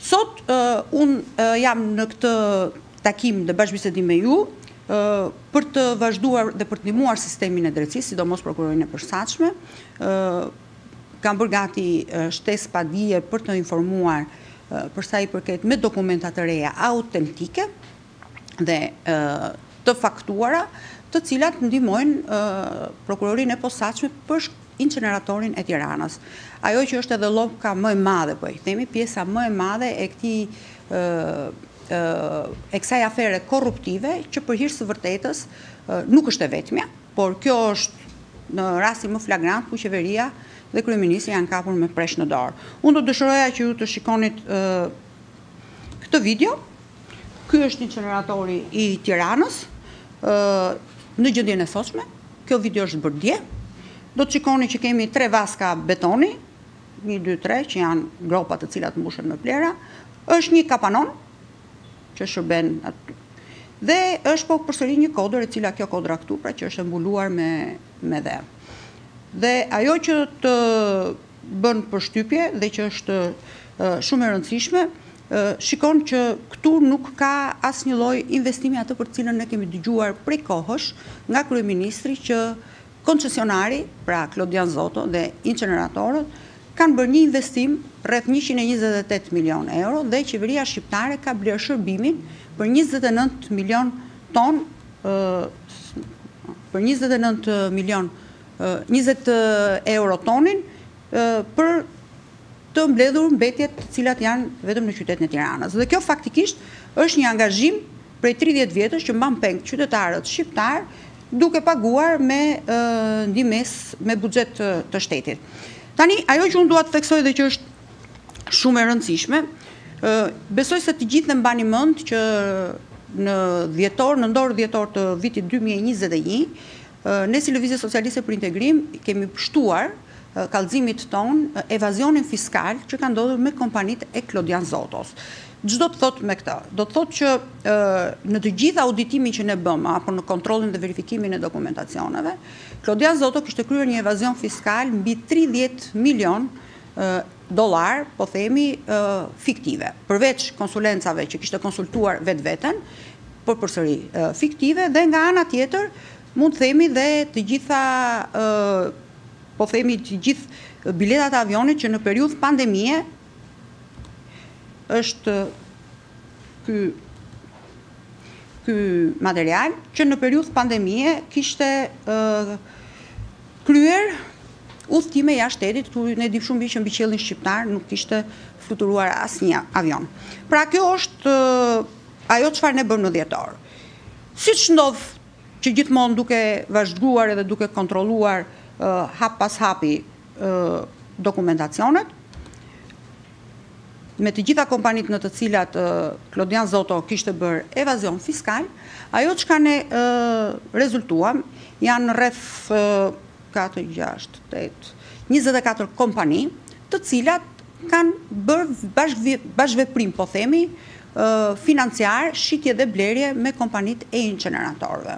Sot, unë jam në këtë takim dhe bashkëbisedim me ju, për të vazhduar dhe për të ndihmuar sistemin e drejtësisë, sidomos prokurorinë e përshtatshme, kam bërë gati shtesë pa dije për të informuar për sa i përket me dokumenta të reja autentike dhe të faktuara, të cilat ndihmojnë prokurorinë e posaçme për inceneratorin e Tiranës. Ajo që është edhe lloka më e madhe, po e themi, pjesa më e madhe e kësaj afere korruptive që për hir të vërtetës nuk është e vetmja, por kjo është në rastin më flagrant ku qeveria dhe kryeministri janë kapur me presh në dorë. Unë do dëshiroja që ju të shikonit këtë video. Ky është inceneratori i Tiranës në gjendjen e sotshme. Kjo video është bërë dje. Do të shikoni që kemi 3 vaska betoni, 1, 2, 3, që janë gropa të cilat mbushen me plera. Është një kapanon që shërben aty. Dhe është po përsëri një kodër e cila kjo kodra këtu, pra që është mbuluar me dhe. Dhe ajo që të bën përshtypje dhe që është shumë e rëndësishme, shikon që këtu nuk ka asnjë lloj investimi atë për cilën ne kemi dëgjuar prej kohësh nga kryeministri që koncesionari, pra Klodian Zoto dhe inceneratorët, kanë bërë një investim rreth 128 milion euro dhe qeveria shqiptare ka blerë shërbimin për 29 milion ton, për 29 milion 20 euro tonin për të mbledhur mbetjet të cilat janë vetëm në qytetin e Tiranës. Dhe kjo faktikisht është një angazhim prej 30 vjetësh që mban peng qytetarët shqiptar duke paguar me ndihmes me buxhet të shtetit. Tani, ajo që unë dua të theksoj dhe që është shumë e rëndësishme, besoj se të gjithë mbani mend që në ndorë dhjetor të vitit 2021, ne si Lëvizje Socialiste për Integrim kemi pështuar kallëzimit ton evazionin fiskal që ka ndodhur me kompanitë e Klodian Zotos. Ç'do të thotë me këtë? Do të thotë që në të gjithë auditimin që ne bëm apo në kontrollin dhe verifikimin e dokumentacioneve, Klodian Zoto kishte kryer një evazion fiskal mbi 30 milion dollar, po themi, fiktive. Përveç konsulencave që kishte konsultuar vetveten, por përsëri fiktive, dhe nga ana tjetër mund të themi dhe të gjitha po themi të gjithë biletat e avionit që në periudhë pandemie është ky material që në periudhë pandemie kishte kryer udhëtime jashtë shtetit, ku ne dim shumë mirë që mbi qiellin shqiptar nuk kishte fluturuar asnjë avion. Pra kjo është ajo çfarë ne bëm në dhjetor. Siç ndodh që gjithmonë duke vazhduar edhe duke kontrolluar hap pas hapi dokumentacionet, me të gjitha kompanitë në të cilat Klodian Zoto kishte bërë evazion fiskal, ajo çka ne rezultuam janë rreth 4, 6, 8, 24 kompani, të cilat kanë bërë bashkëveprim, po themi, financiar, shitje dhe blerje me kompanitë e inceneratorëve.